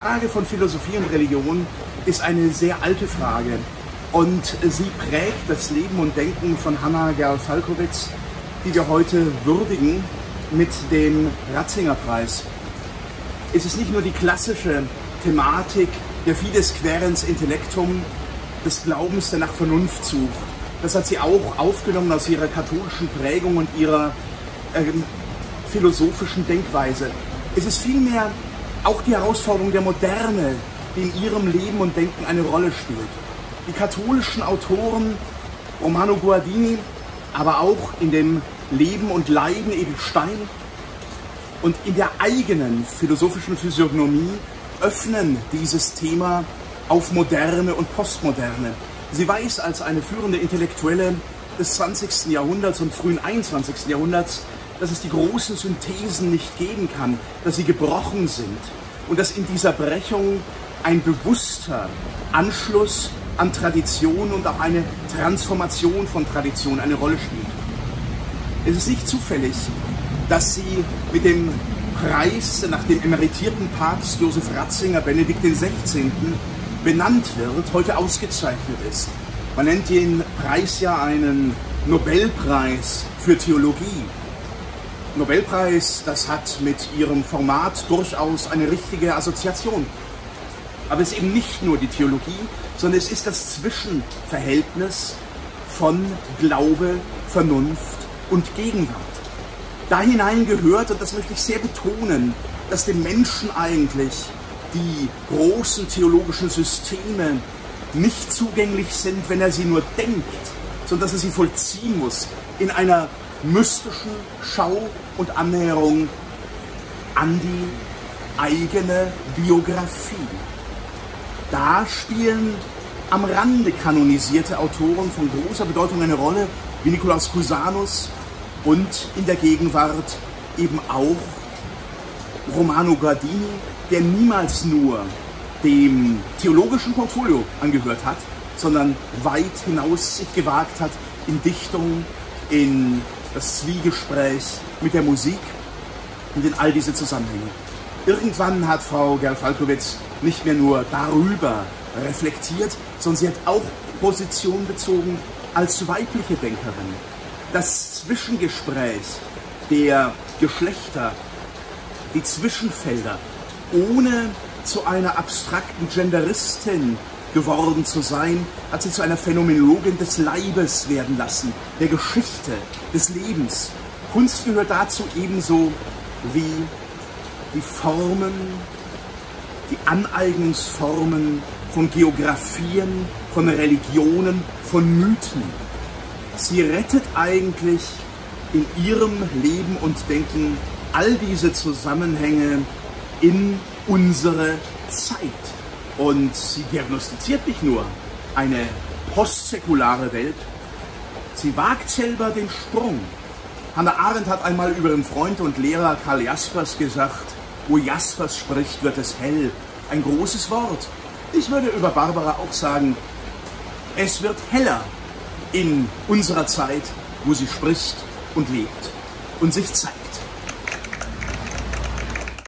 Die Frage von Philosophie und Religion ist eine sehr alte Frage und sie prägt das Leben und Denken von Hanna Gerl-Falkowitz, die wir heute würdigen mit dem Ratzinger-Preis. Es ist nicht nur die klassische Thematik der Fides quaerens intellectum, des Glaubens, der nach Vernunft sucht. Das hat sie auch aufgenommen aus ihrer katholischen Prägung und ihrer philosophischen Denkweise. Es ist vielmehr auch die Herausforderung der Moderne, die in ihrem Leben und Denken eine Rolle spielt. Die katholischen Autoren, Romano Guardini, aber auch in dem Leben und Leiden Edith Stein und in der eigenen philosophischen Physiognomie öffnen dieses Thema auf Moderne und Postmoderne. Sie weiß als eine führende Intellektuelle des 20. Jahrhunderts und frühen 21. Jahrhunderts, dass es die großen Synthesen nicht geben kann, dass sie gebrochen sind und dass in dieser Brechung ein bewusster Anschluss an Tradition und auch eine Transformation von Tradition eine Rolle spielt. Es ist nicht zufällig, dass sie mit dem Preis nach dem emeritierten Papst Josef Ratzinger, Benedikt XVI., benannt wird, heute ausgezeichnet ist. Man nennt den Preis ja einen Nobelpreis für Theologie. Nobelpreis, das hat mit ihrem Format durchaus eine richtige Assoziation. Aber es ist eben nicht nur die Theologie, sondern es ist das Zwischenverhältnis von Glaube, Vernunft und Gegenwart. Da hinein gehört, und das möchte ich sehr betonen, dass dem Menschen eigentlich die großen theologischen Systeme nicht zugänglich sind, wenn er sie nur denkt, sondern dass er sie vollziehen muss in einer mystischen Schau und Annäherung an die eigene Biografie. Da spielen am Rande kanonisierte Autoren von großer Bedeutung eine Rolle, wie Nikolaus Cusanus und in der Gegenwart eben auch Romano Guardini, der niemals nur dem theologischen Portfolio angehört hat, sondern weit hinaus sich gewagt hat in Dichtung, in das Zwiegespräch mit der Musik und in all diese Zusammenhänge. Irgendwann hat Frau Gerl-Falkowitz nicht mehr nur darüber reflektiert, sondern sie hat auch Position bezogen als weibliche Denkerin. Das Zwischengespräch der Geschlechter, die Zwischenfelder, ohne zu einer abstrakten Genderistin geworden zu sein, hat sie zu einer Phänomenologin des Leibes werden lassen, der Geschichte, des Lebens. Kunst gehört dazu ebenso wie die Formen, die Aneignungsformen von Geographien, von Religionen, von Mythen. Sie rettet eigentlich in ihrem Leben und Denken all diese Zusammenhänge in unsere Zeit. Und sie diagnostiziert nicht nur eine postsäkulare Welt, sie wagt selber den Sprung. Hannah Arendt hat einmal über ihren Freund und Lehrer Karl Jaspers gesagt, wo Jaspers spricht, wird es hell. Ein großes Wort. Ich würde über Barbara auch sagen, es wird heller in unserer Zeit, wo sie spricht und lebt und sich zeigt.